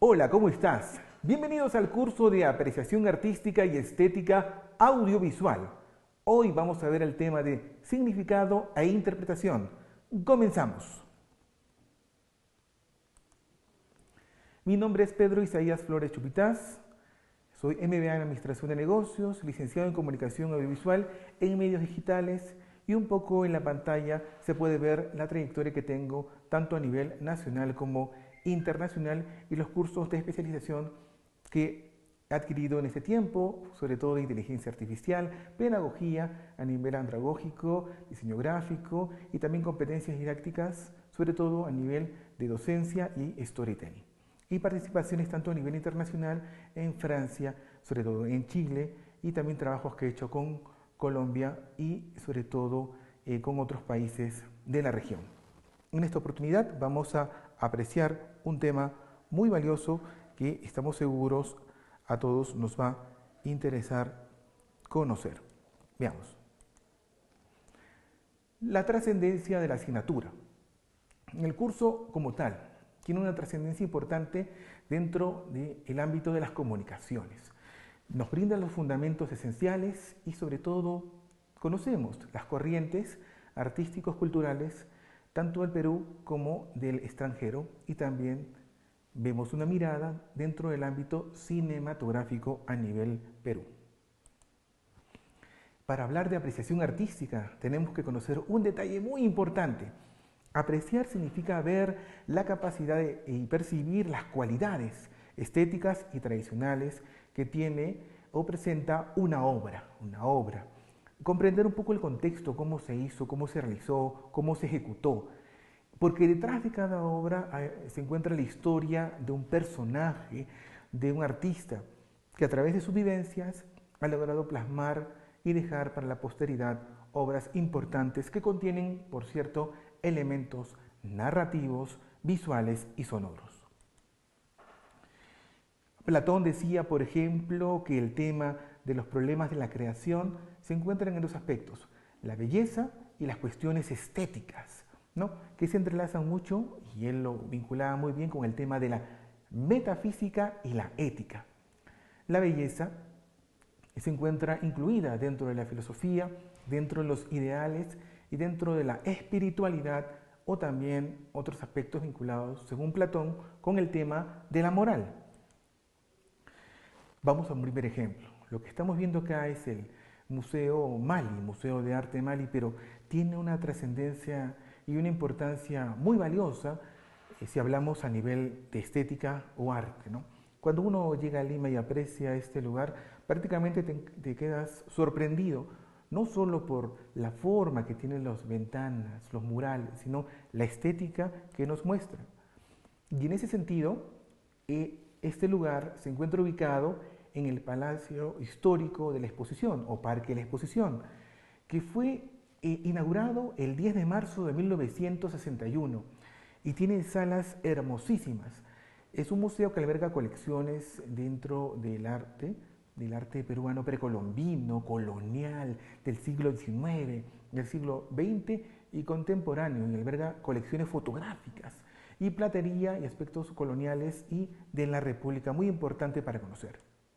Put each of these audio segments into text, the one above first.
Hola, ¿cómo estás? Bienvenidos al curso de Apreciación Artística y Estética Audiovisual. Hoy vamos a ver el tema de significado e interpretación. Comenzamos. Mi nombre es Pedro Isaías Flores Chupitaz. Soy MBA en Administración de Negocios, licenciado en Comunicación Audiovisual en Medios Digitales y un poco en la pantalla se puede ver la trayectoria que tengo tanto a nivel nacional como internacional y los cursos de especialización que he adquirido en este tiempo, sobre todo de inteligencia artificial, pedagogía a nivel andragógico, diseño gráfico y también competencias didácticas, sobre todo a nivel de docencia y storytelling. Y participaciones tanto a nivel internacional en Francia, sobre todo en Chile, y también trabajos que he hecho con Colombia y sobre todo con otros países de la región. En esta oportunidad vamos a apreciar un tema muy valioso que estamos seguros a todos nos va a interesar conocer. Veamos. La trascendencia de la asignatura. En el curso como tal, tiene una trascendencia importante dentro del ámbito de las comunicaciones. Nos brinda los fundamentos esenciales y sobre todo conocemos las corrientes artísticos culturales tanto del Perú como del extranjero y también vemos una mirada dentro del ámbito cinematográfico a nivel Perú. Para hablar de apreciación artística tenemos que conocer un detalle muy importante. Apreciar significa ver la capacidad de percibir las cualidades estéticas y tradicionales que tiene o presenta una obra. Comprender un poco el contexto, cómo se hizo, cómo se realizó, cómo se ejecutó. Porque detrás de cada obra se encuentra la historia de un personaje, de un artista, que a través de sus vivencias ha logrado plasmar y dejar para la posteridad obras importantes que contienen, por cierto, elementos narrativos, visuales y sonoros. Platón decía, por ejemplo, que el tema de los problemas de la creación se encuentran en dos aspectos, la belleza y las cuestiones estéticas, ¿no? Que se entrelazan mucho, y él lo vinculaba muy bien con el tema de la metafísica y la ética. La belleza se encuentra incluida dentro de la filosofía, dentro de los ideales y dentro de la espiritualidad o también otros aspectos vinculados, según Platón, con el tema de la moral. Vamos a un primer ejemplo. Lo que estamos viendo acá es el Museo Mali, Museo de Arte Mali, pero tiene una trascendencia y una importancia muy valiosa si hablamos a nivel de estética o arte, ¿no? Cuando uno llega a Lima y aprecia este lugar, prácticamente te quedas sorprendido, no solo por la forma que tienen las ventanas, los murales, sino la estética que nos muestra. Y en ese sentido, este lugar se encuentra ubicado en el Palacio Histórico de la Exposición o Parque de la Exposición, que fue inaugurado el 10 de marzo de 1961 y tiene salas hermosísimas. Es un museo que alberga colecciones dentro del arte peruano precolombino, colonial, del siglo XIX, del siglo XX y contemporáneo, y alberga colecciones fotográficas y platería y aspectos coloniales y de la República, muy importante para conocer.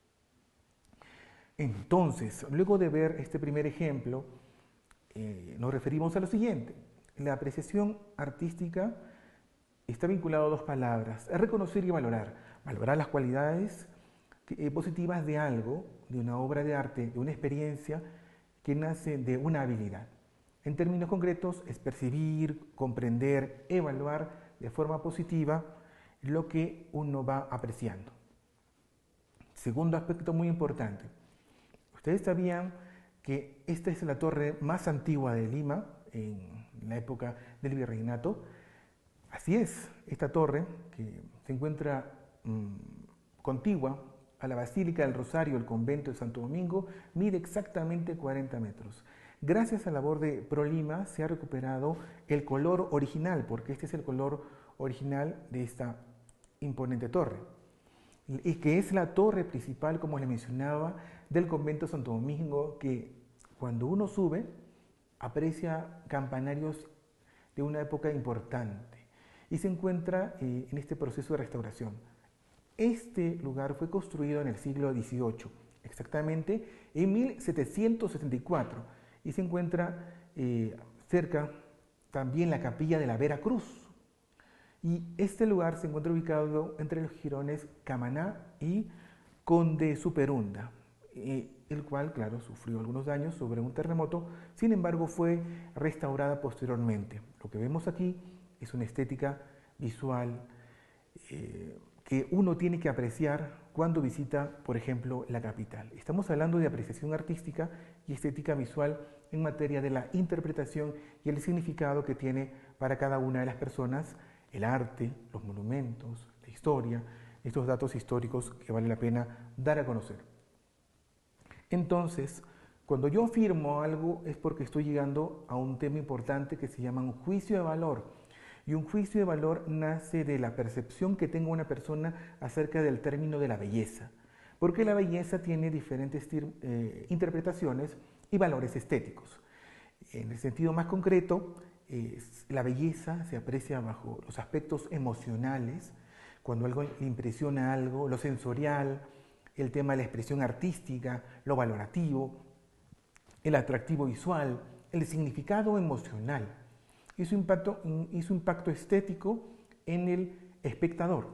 Entonces, luego de ver este primer ejemplo, nos referimos a lo siguiente. La apreciación artística está vinculada a dos palabras, es reconocer y valorar. Valorar las cualidades positivas de algo, de una obra de arte, de una experiencia que nace de una habilidad. En términos concretos, es percibir, comprender, evaluar de forma positiva lo que uno va apreciando. Segundo aspecto muy importante. Ustedes sabían que esta es la torre más antigua de Lima en la época del virreinato. Así es, esta torre que se encuentra contigua a la Basílica del Rosario, el convento de Santo Domingo, mide exactamente 40 metros. Gracias a la labor de ProLima se ha recuperado el color original, porque este es el color original de esta imponente torre. Y que es la torre principal, como les mencionaba, del convento de Santo Domingo, que cuando uno sube aprecia campanarios de una época importante y se encuentra en este proceso de restauración. Este lugar fue construido en el siglo XVIII, exactamente en 1774, y se encuentra cerca también la capilla de la Vera Cruz. Y este lugar se encuentra ubicado entre los jirones Camaná y Conde Superunda, el cual, claro, sufrió algunos daños sobre un terremoto, sin embargo fue restaurada posteriormente. Lo que vemos aquí es una estética visual que uno tiene que apreciar cuando visita, por ejemplo, la capital. Estamos hablando de apreciación artística y estética visual en materia de la interpretación y el significado que tiene para cada una de las personas el arte, los monumentos, la historia, estos datos históricos que vale la pena dar a conocer. Entonces, cuando yo afirmo algo es porque estoy llegando a un tema importante que se llama un juicio de valor. Y un juicio de valor nace de la percepción que tenga una persona acerca del término de la belleza. Porque la belleza tiene diferentes interpretaciones y valores estéticos. En el sentido más concreto, la belleza se aprecia bajo los aspectos emocionales, cuando algo impresiona algo, lo sensorial, el tema de la expresión artística, lo valorativo, el atractivo visual, el significado emocional y su impacto estético en el espectador.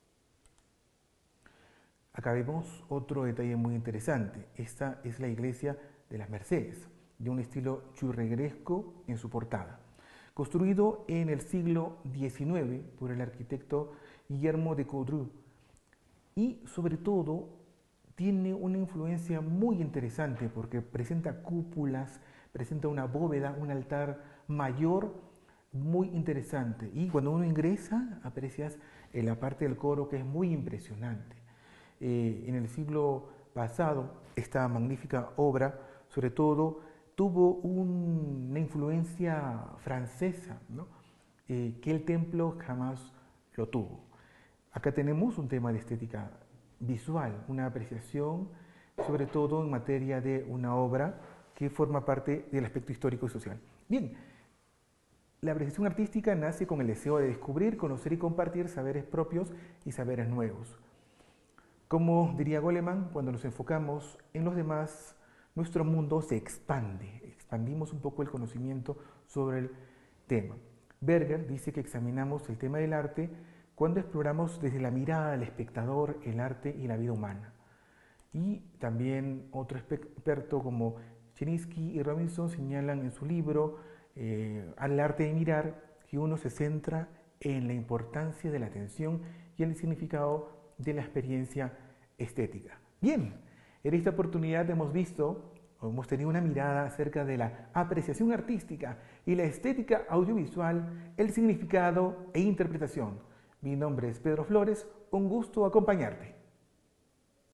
Acá vemos otro detalle muy interesante. Esta es la iglesia de las Mercedes, de un estilo churrigueresco en su portada. Construido en el siglo XIX por el arquitecto Guillermo de Caudru, y sobre todo tiene una influencia muy interesante porque presenta cúpulas, presenta una bóveda, un altar mayor muy interesante, y cuando uno ingresa aprecias la parte del coro que es muy impresionante. En el siglo pasado esta magnífica obra sobre todo tuvo una influencia francesa, ¿no? Que el templo jamás lo tuvo. Acá tenemos un tema de estética visual, una apreciación sobre todo en materia de una obra que forma parte del aspecto histórico y social. Bien, la apreciación artística nace con el deseo de descubrir, conocer y compartir saberes propios y saberes nuevos. Como diría Goleman, cuando nos enfocamos en los demás, nuestro mundo se expande, expandimos un poco el conocimiento sobre el tema. Berger dice que examinamos el tema del arte cuando exploramos desde la mirada del espectador el arte y la vida humana. Y también otro experto como Chiniski y Robinson señalan en su libro Al arte de mirar que uno se centra en la importancia de la atención y el significado de la experiencia estética. Bien, en esta oportunidad hemos tenido una mirada acerca de la apreciación artística y la estética audiovisual, el significado e interpretación. Mi nombre es Pedro Flores, un gusto acompañarte.